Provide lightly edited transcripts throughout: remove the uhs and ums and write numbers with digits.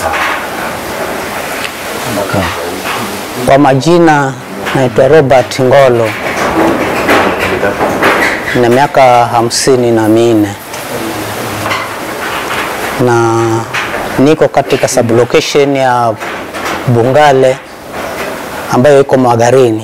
Kwa majina naitwa Robert Ngolo. Na miaka 54. Na niko katika sublocation ya Bungale ambayo iko Magarini.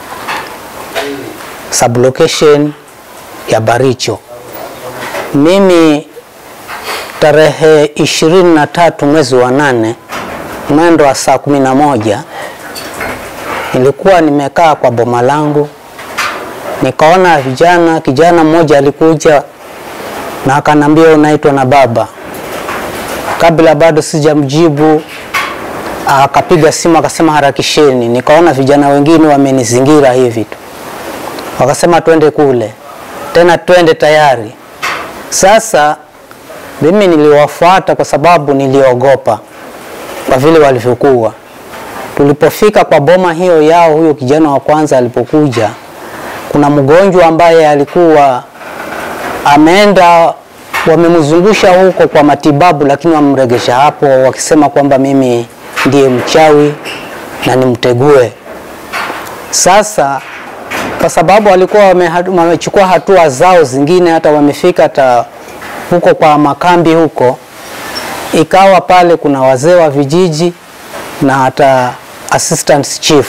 Sublocation ya Baricho. Mimi tarehe 23 mwezi wa 8 mwendo wa saa 11 nilikuwa nimekaa kwa boma langu, nikaona kijana mmoja alikuja na akanambia unaitwa na baba. Kabla bado sijamjibu akapiga simu akasema harakisheni. Nikaona vijana wengine wamenizingira hivi tu, wakasema twende kule tena, twende tayari. Sasa mimi niliwafuata kwa sababu niliogopa kwa vile walivyokuwa. Tulipofika kwa boma hiyo yao, huyo kijana wa kwanza alipokuja, kuna mgonjwa ambaye alikuwa ameenda, wamemzungusha huko kwa matibabu, lakini wamregesha hapo wakisema kwamba mimi ndiye mchawi na nimtegue. Sasa kwa sababu walikuwa wamechukua hatua zao zingine, hata wamefika hata huko kwa makambi huko, ikawa pale kuna wazee wa vijiji na hata assistant chief.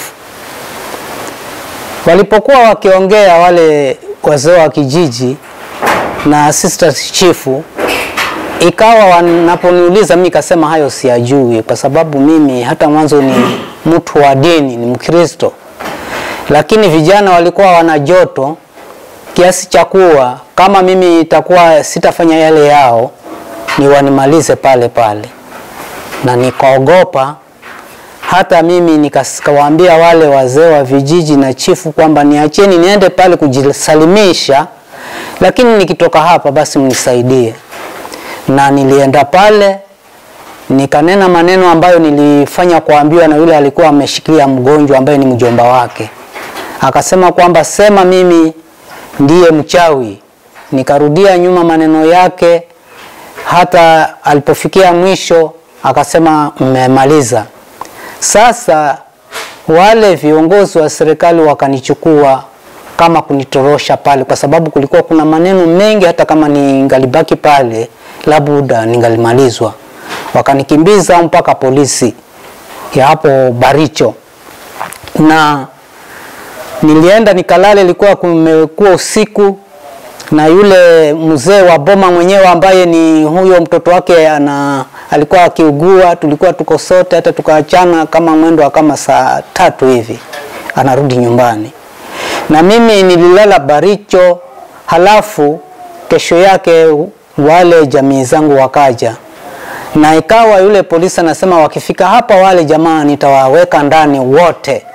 Walipokuwa wakiongea wale wazee wa kijiji na assistant chief, ikawa wanaponiuliza mimi kasema hayo siyajui, kwa sababu mimi hata mwanzo ni mtu wa dini, ni Mkristo. Lakini vijana walikuwa wana joto kiasi cha kuwa kama mimi itakuwa sitafanya yale yao ni wanimalize pale pale. Na nikaogopa, hata mimi nikawaambia wale wazee wa vijiji na chifu kwamba niacheni niende pale kujisalimisha, lakini nikitoka hapa basi mnisaidie. Na nilienda pale nikanena maneno ambayo nilifanya kuambiwa na yule alikuwa ameshikilia mgonjwa ambaye ni mjomba wake. Akasema kwamba sema mimi ndiye mchawi. Nikarudia nyuma maneno yake, hata alipofikia mwisho akasema mmemaliza. Sasa wale viongozi wa serikali wakanichukua kama kunitorosha pale, kwa sababu kulikuwa kuna maneno mengi, hata kama ningalibaki pale labda ningalimalizwa. Wakanikimbiza mpaka polisi ya hapo Baricho. Na nilienda nikalale, ilikuwa kumekuwa usiku, na yule mzee wa boma mwenyewe ambaye ni huyo mtoto wake alikuwa akiugua, tulikuwa tuko sote, hata tukaachana kama mwendo wa kama saa 3 hivi anarudi nyumbani. Na mimi nililala Baricho, halafu kesho yake wale jamii zangu wakaja. Na ikawa yule polisi anasema wakifika hapa wale jamaa nitawaweka ndani wote.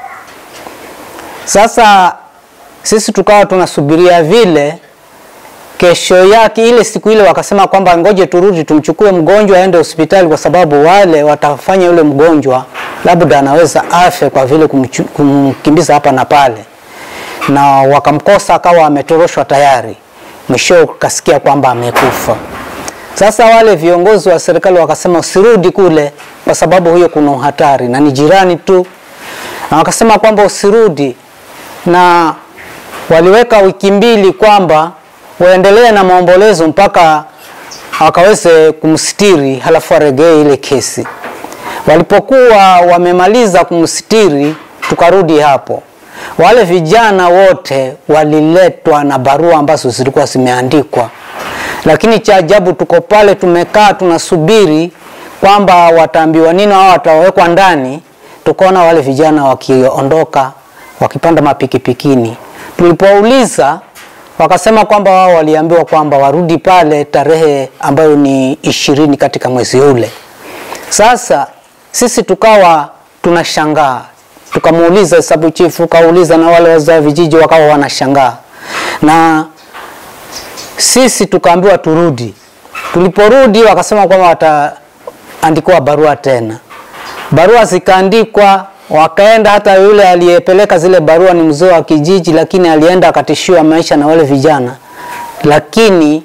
Sasa sisi tukawa tunasubiria vile. Kesho yake ile siku ile wakasema kwamba ngoje turudi tumchukue mgonjwa aende hospitali, kwa sababu wale watafanya yule mgonjwa labda anaweza afe kwa vile kumkimbiza hapa na pale. Na wakamkosa, akawa ametoroshwa tayari. Mwisho kasikia kwamba amekufa. Sasa wale viongozi wa serikali wakasema usirudi kule kwa sababu huyo kuna hatari na ni jirani tu. Na wakasema kwamba usirudi, na waliweka wiki 2 kwamba waendelee na maombolezo mpaka akaweze kumstiri, halafu aregee ile kesi. Walipokuwa wamemaliza kumstiri, tukarudi hapo. Wale vijana wote waliletwa na barua ambazo zilikuwa zimeandikwa. Lakini cha ajabu, tuko pale tumekaa tunasubiri kwamba wataambiwa nini au watawekwa ndani. Tukaona wale vijana wakiondoka wakipanda mapikipikini. Tulipouliza wakasema kwamba wao waliambiwa kwamba warudi pale tarehe ambayo ni 20 katika mwezi ule. Sasa sisi tukawa tunashangaa. Tukamuuliza sababu chifu, kauliza na wale wazee vijiji wakawa wanashangaa. Na sisi tukaambiwa turudi. Tuliporudi wakasema kwamba wataandikwa barua tena. Barua zikaandikwa, wakaenda, hata yule aliyepeleka zile barua ni mzee wa kijiji, lakini alienda akatishiwa maisha na wale vijana. Lakini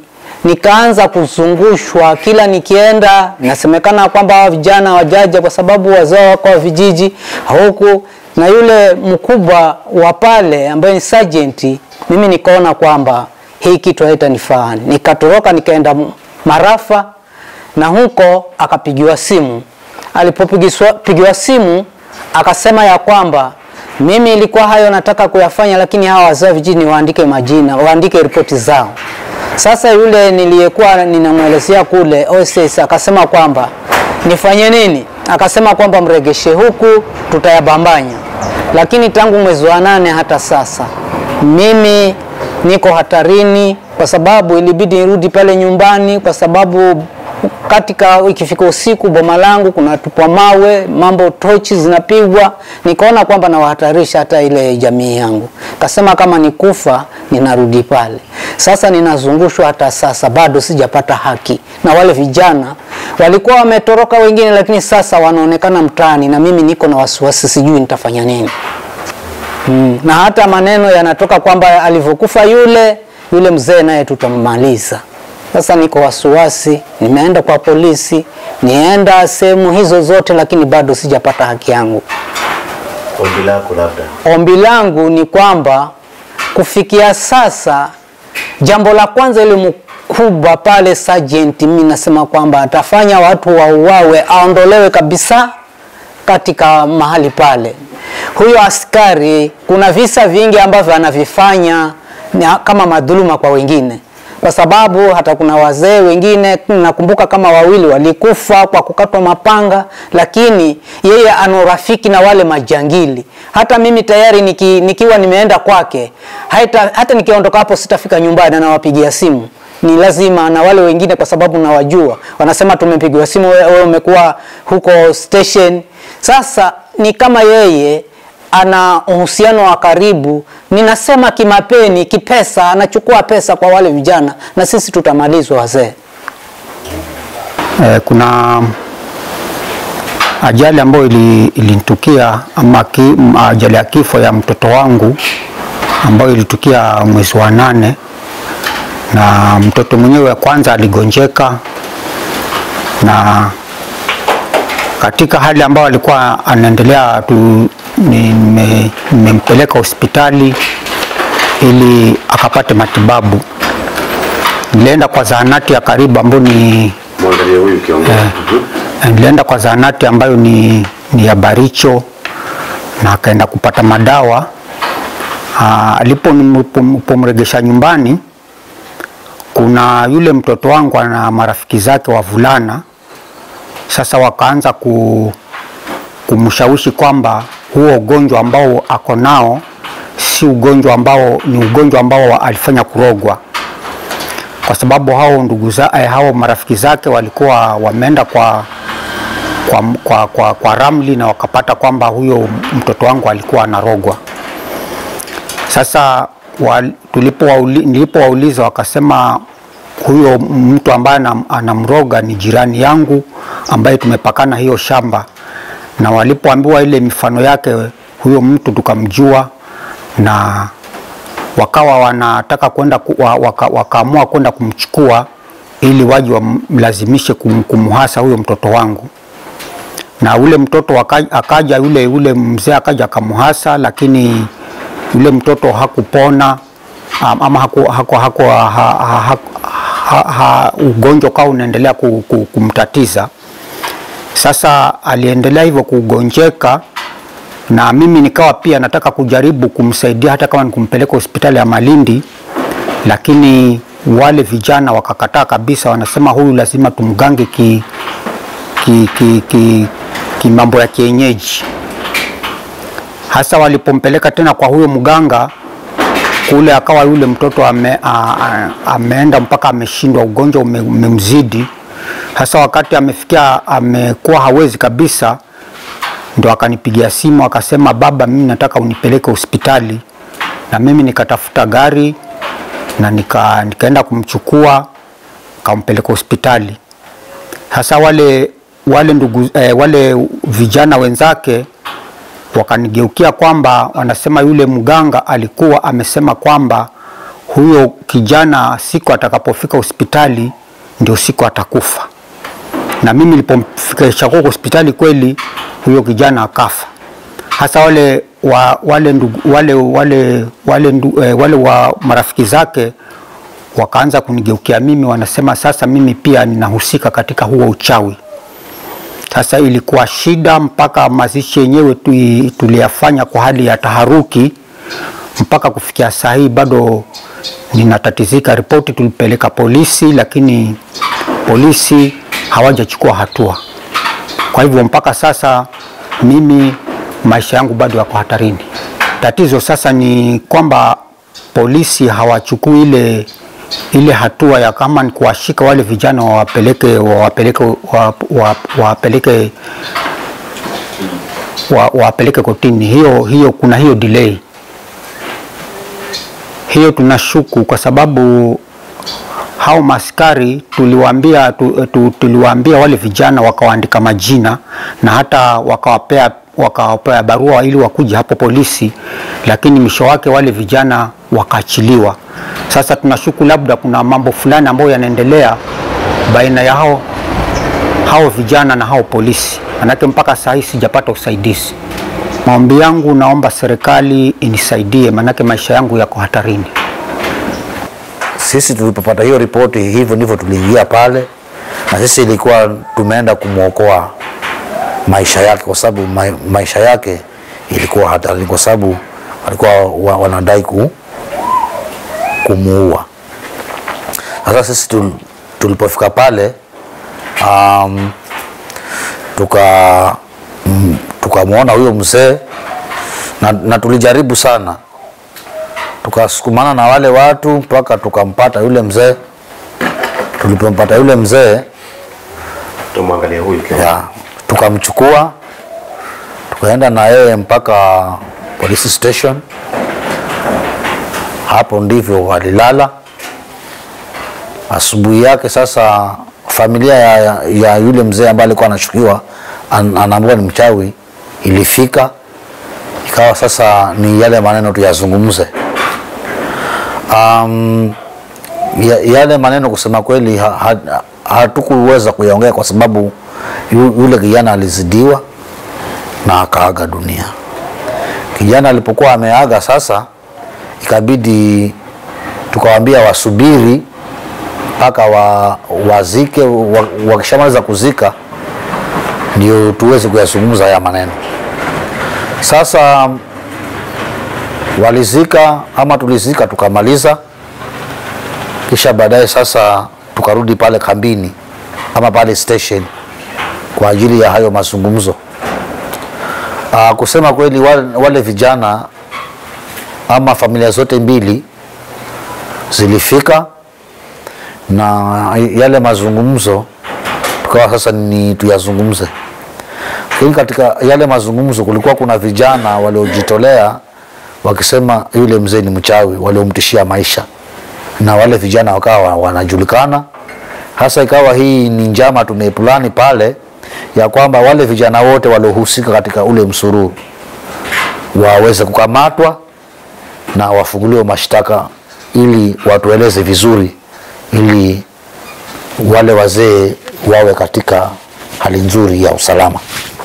nikaanza kuzungushwa. Kila nikienda nasemekana kwamba vijana wajaja kwa sababu wazao wako wa vijiji huku, na yule mkubwa wa pale ambaye ni sergeant, mimi nikaona kwamba hii kitu haitanifaa. Nikatoroka nikaenda Marafa, na huko akapigiwa simu. Alipopigiwa simu akasema ya kwamba mimi ilikuwa hayo nataka kuyafanya, lakini hawa wazao vijijini waandike majina, waandike ripoti zao. Sasa yule niliyekuwa ninamuelezea kule OSS akasema kwamba nifanye nini? Akasema kwamba mregeshe huku, tutayabambanya. Lakini tangu mwezi wa 8 hata sasa mimi niko hatarini, kwa sababu ilibidi nirudi pale nyumbani, kwa sababu katika ikifika usiku boma langu kuna tupwa mawe, mambo tochi zinapigwa. Nikaona kwamba nawahatarisha hata ile jamii yangu. Kasema kama nikufa ninarudi pale. Sasa ninazungushwa hata sasa, bado sijapata haki. Na wale vijana walikuwa wametoroka wengine, lakini sasa wanaonekana mtaani, na mimi niko na wasiwasi, sijui nitafanya nini. Na hata maneno yanatoka kwamba alivyokufa yule mzee naye tutamaliza. Sasa niko wasiwasi, nimeenda kwa polisi, nienda sehemu hizo zote, lakini bado sijapata haki yangu. Ombi lako labda? Ombi langu ni kwamba kufikia sasa, jambo la kwanza ile mkubwa pale sergeant, mimi nasema kwamba atafanya watu wauawe, aondolewe kabisa katika mahali pale. Huyo askari kuna visa vingi ambavyo anavifanya kama madhuluma kwa wengine, kwa sababu hata kuna wazee wengine nakumbuka kama 2 walikufa kwa kukatwa mapanga, lakini yeye ana urafiki na wale majangili. Hata mimi tayari nikiwa nimeenda kwake, hata nikiondoka hapo sitafika nyumbani, na wapigia simu ni lazima, na wale wengine kwa sababu nawajua wanasema tumepigiwa simu, wewe umekuwa huko station. Sasa ni kama yeye ana uhusiano wa karibu, ninasema kimapeni, kipesa, anachukua pesa kwa wale vijana, na sisi tutamalizwa wazee. Kuna ajali ambayo ilinitukia, ama ajali ya kifo ya mtoto wangu ambayo ilitukia mwezi wa 8, na mtoto mwenyewe kwanza aligonjeka, na katika hali ambayo alikuwa anaendelea nimempeleka hospitali ili akapate matibabu. Nilienda kwa zahanati ya karibu ambayo ni mwangalie huyu kiongea. Nilienda kwa zahanati ambayo ni ya na akaenda kupata madawa. Alipomregesha nyumbani, kuna yule mtoto wangu na marafiki zake wavulana. Sasa wakaanza kumshawishi kwamba huo ugonjwa ambao ako nao si ugonjwa ambao, ni ugonjwa ambao alifanya kurogwa, kwa sababu hao marafiki zake walikuwa wameenda kwa ramli na wakapata kwamba huyo mtoto wangu alikuwa anarogwa. Sasa nilipowauliza wakasema huyo mtu ambaye anamroga ni jirani yangu ambaye tumepakana hiyo shamba, na walipoambiwa ile mifano yake huyo mtu tukamjua, na wakawa wanataka kwenda wakaamua kwenda kumchukua ili waje wamlazimishe kumhasa huyo mtoto wangu. Na ule mtoto akaja, ule mzee akaja akamhasa, lakini yule mtoto hakupona, ama ugonjwa kwa unaendelea kumtatiza. Sasa aliendelea hivyo kugonjeka, na mimi nikawa pia nataka kujaribu kumsaidia hata kama nikumpeleka hospitali ya Malindi, lakini wale vijana wakakataa kabisa, wanasema huyu lazima tumgange mambo ya kienyeji. Hasa walipompeleka tena kwa huyo mganga kule, akawa yule mtoto ameenda mpaka ameshindwa, ugonjwa umemzidi. Hasa wakati amefikia amekuwa hawezi kabisa, ndo akanipigia simu akasema, baba, mimi nataka unipeleke hospitali. Na mimi nikatafuta gari na nikaenda kumchukua, kampeleka hospitali. Hasa wale vijana wenzake wakanigeukia kwamba wanasema yule mganga alikuwa amesema kwamba huyo kijana siku atakapofika hospitali ndio siku atakufa. Na mimi nilipomfikisha kwa hospitali kweli huyo kijana akafa. Hasa wale wa marafiki zake wakaanza kunigeukia mimi, wanasema sasa mimi pia ninahusika katika huo uchawi. Sasa ilikuwa shida mpaka mazishi yenyewe tuliyafanya kwa hali ya taharuki, mpaka kufikia saa hii bado ninatatizika. Ripoti tulipeleka polisi, lakini polisi hawajachukua hatua. Kwa hivyo mpaka sasa mimi maisha yangu bado yako hatarini. Tatizo sasa ni kwamba polisi hawachukui ile hatua ya kama ni kuwashika wale vijana wapeleke kotini. Hiyo kuna hiyo delay. Hiyo tunashuku kwa sababu hao maskari tuliwaambia wale vijana, wakawaandika majina na hata wakawapea barua ili wakuje hapo polisi, lakini mwisho wake wale vijana wakaachiliwa. Sasa tunashuku labda kuna mambo fulani ambayo yanaendelea baina ya hao vijana na hao polisi, manake mpaka saa hii sijapata usaidizi. Maombi yangu, naomba serikali inisaidie, manake maisha yangu yako hatarini. Sisi tulipopata hiyo ripoti, hivyo ndivyo tuliingia pale, na sisi ilikuwa tumeenda kumuokoa maisha yake, kwa sababu maisha yake ilikuwa hatarini, kwa sababu walikuwa wanadai kumuua. Sasa sisi tulipofika pale tukamwona huyo mzee na tulijaribu sana, tukasukumana na wale watu mpaka tukampata yule mzee. Tulipompata yule mzee, tumwangalia huyu tukamchukua tukaenda na yeye mpaka police station. Hapo ndivyo walilala. Asubuhi yake sasa familia ya yule mzee ambaye alikuwa anashukiwa anaambiwa ni mchawi ilifika, ikawa sasa ni yale maneno tuyazungumze. Yale maneno kusema kweli hatukuweza kuyaongea kwa sababu yule kijana alizidiwa na akaaga dunia. Kijana alipokuwa ameaga sasa, ikabidi tukawaambia wasubiri mpaka wazike, wakishamaliza kuzika ndio tuweze kuyazungumza haya maneno. Sasa walizika ama tulizika tukamaliza, kisha baadaye sasa tukarudi pale kambini ama pale station kwa ajili ya hayo mazungumzo. Kusema kweli wale vijana ama familia zote mbili zilifika, na yale mazungumzo tukawa sasa ni tuyazungumze. Lakini katika yale mazungumzo kulikuwa kuna vijana waliojitolea wakisema yule mzee ni mchawi, waliomtishia maisha, na wale vijana wakawa wanajulikana. Hasa ikawa hii ni njama tumepulani pale ya kwamba wale vijana wote waliohusika katika ule msururu waweze kukamatwa na wafunguliwe mashtaka ili watueleze vizuri, ili wale wazee wawe katika hali nzuri ya usalama.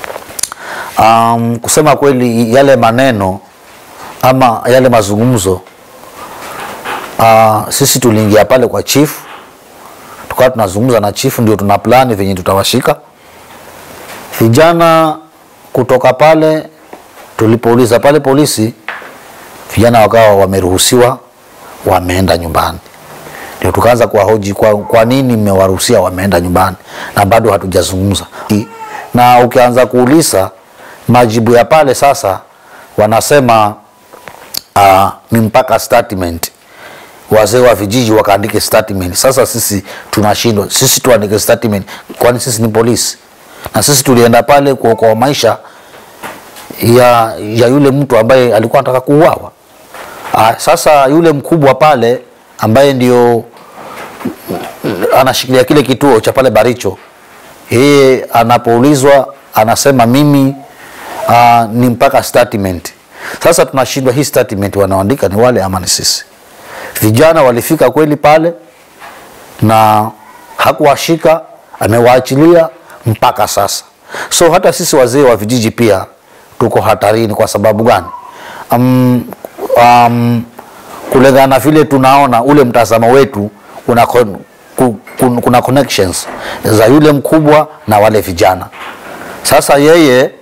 Kusema kweli yale maneno ama yale mazungumzo, sisi tuliingia pale kwa chief, tukawa tunazungumza na chief, ndio tuna plani venye tutawashika vijana. Kutoka pale tulipouliza pale polisi, vijana wakawa wameruhusiwa, wameenda nyumbani. Ndio tukaanza kuwahoji kwa nini mmewaruhusia wameenda nyumbani na bado hatujazungumza. Na ukianza kuuliza majibu ya pale sasa wanasema ni mpaka statement. Wazee wa vijiji wakaandike statement. Sasa sisi tunashindwa, sisi tuandike statement kwani sisi ni polisi? Na sisi tulienda pale kuokoa maisha ya yule mtu ambaye alikuwa anataka kuuawa. Sasa yule mkubwa pale ambaye ndio anashikilia kile kituo cha pale Baricho, yeye anapoulizwa anasema mimi ni mpaka statement. Sasa tunashindwa, hii statement wanaandika ni wale ama ni sisi? Vijana walifika kweli pale na hakuwashika, amewaachilia mpaka sasa. So hata sisi wazee wa vijiji pia tuko hatarini. Kwa sababu gani? Kulingana vile tunaona ule mtazamo wetu kuna connections za yule mkubwa na wale vijana. Sasa yeye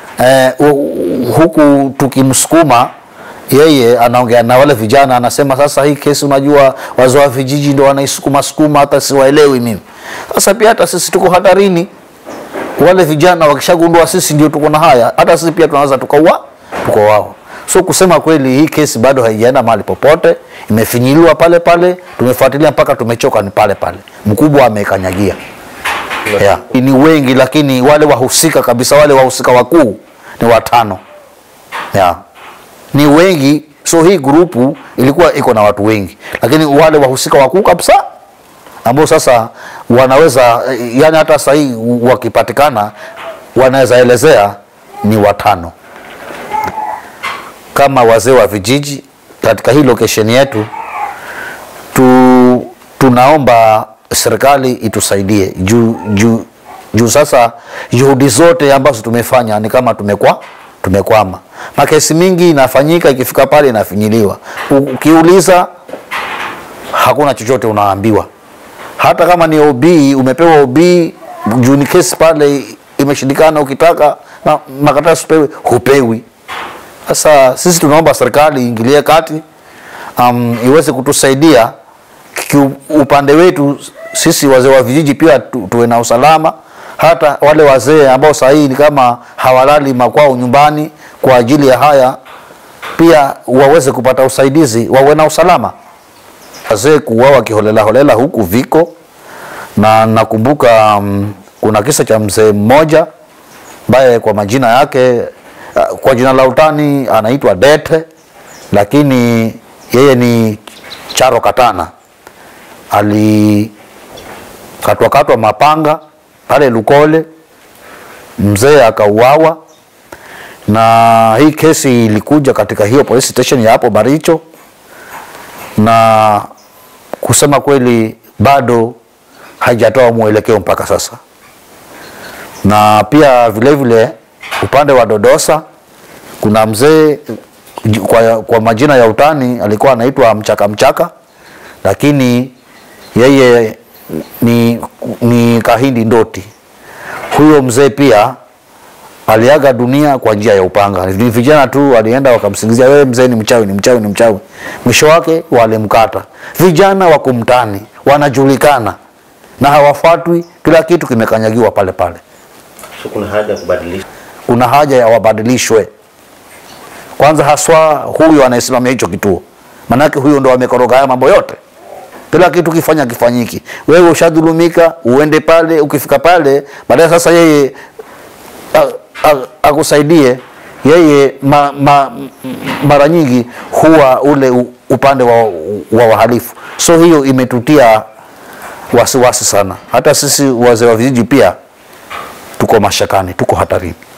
huku tukimsukuma, yeye anaongea na wale vijana, anasema sasa hii kesi unajua wazee wa vijiji ndio wanaisukuma hata siwaelewi mimi. Sasa pia hata sisi tuko hatarini. Wale vijana wakishagundua sisi ndio tuko na haya, hata sisi pia tunaweza tuko wao. So kusema kweli hii kesi bado haijaenda mahali popote, imefinyiliwa pale pale, tumefuatilia mpaka tumechoka, ni pale pale. Mkubwa amekanyagia. Yeah. Ni wengi, lakini wale wahusika kabisa, wale wahusika wakuu ni 5. Yeah. Ni wengi, so hii grupu ilikuwa iko na watu wengi, lakini wale wahusika wakuu kabisa ambao sasa wanaweza, yani hata sasa hii wakipatikana wanaweza elezea ni 5. Kama wazee wa vijiji katika hii location yetu tunaomba serikali itusaidie juu sasa juhudi zote ambazo tumefanya ni kama tumekwama. Makesi mingi inafanyika, ikifika pale inafinyiliwa. Ukiuliza hakuna chochote unaambiwa. Hata kama ni OB, umepewa OB, juu ni kesi pale imeshindikana, ukitaka makaratasi hupewi. Sasa sisi tunaomba serikali iingilie kati, iweze kutusaidia upande wetu sisi wazee wa vijiji, pia tuwe na usalama. Hata wale wazee ambao sahihi ni kama hawalali makwao nyumbani kwa ajili ya haya, pia waweze kupata usaidizi, wawe na usalama. Wazee kuuawa kiholela huku viko, na nakumbuka kuna kisa cha mzee mmoja ambaye kwa majina yake, kwa jina la utani anaitwa Dete, lakini yeye ni Charo Katana. Alikatwa mapanga pale Lukole, mzee akauawa. Na hii kesi ilikuja katika hiyo police station ya hapo Baricho, na kusema kweli bado haijatoa mwelekeo mpaka sasa. Na pia vile upande wa Dodosa kuna mzee kwa majina ya utani alikuwa anaitwa Mchaka, lakini yeye ni Kahindi Ndoti. Huyo mzee pia aliaga dunia kwa njia ya upanga. Ni vijana tu walienda wakamsingizia, wewe mzee ni mchawi. Mwisho wake walimkata. Vijana wa kumtani wanajulikana na hawafuatwi, kila kitu kimekanyagiwa pale pale. So kuna haja ya kubadilisha. Kuna haja ya wabadilishwe. Kwanza haswa huyo anayesimamia hicho kituo. Manake huyo ndo amekoroga haya mambo yote. Kila kitu kifanyiki. Wewe ushadhulumika, uende pale, ukifika pale, baadaye sasa yeye akusaidie. Yeye mara nyingi huwa ule upande wa wahalifu. So hiyo imetutia wasiwasi sana. Hata sisi wazee wa vijiji pia tuko mashakani, tuko hatarini.